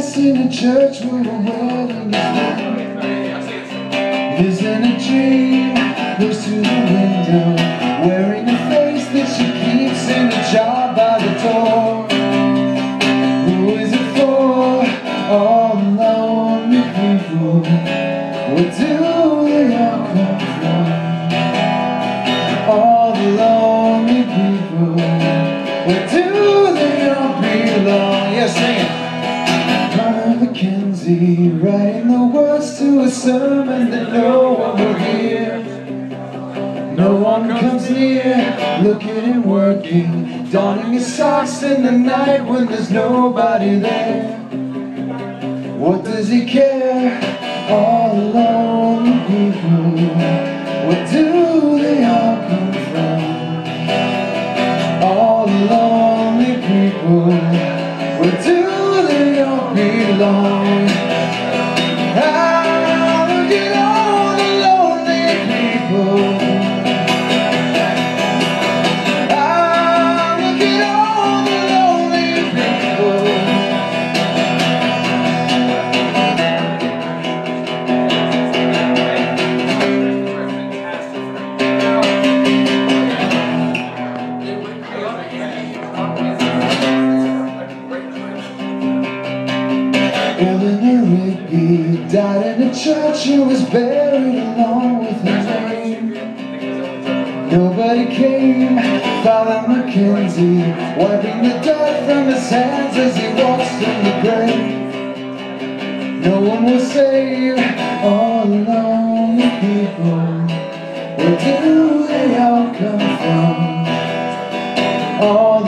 Mass in a church where a wedding is in a dream, goes to the window, wearing a face that she keeps in a jar by the door. Who is it for? All the lonely people. Where do they all come from? All the lonely people. Where do they all belong? Yeah, sing it. Mackenzie, writing the words to a sermon that no one will hear. No one comes near, looking and working, donning his socks in the night when there's nobody there. What does he care? All the lonely people. Where do they all come from? All the lonely people. Where do they all belong? Ah, look at all the lonely people. Ah, look at all the lonely people. Eleanor Rigby died in a church and was buried along with her name. Nobody came, Father Mackenzie, wiping the dirt from his hands as he walks from the grave. No one will save all the lonely people. Where do they all come from? All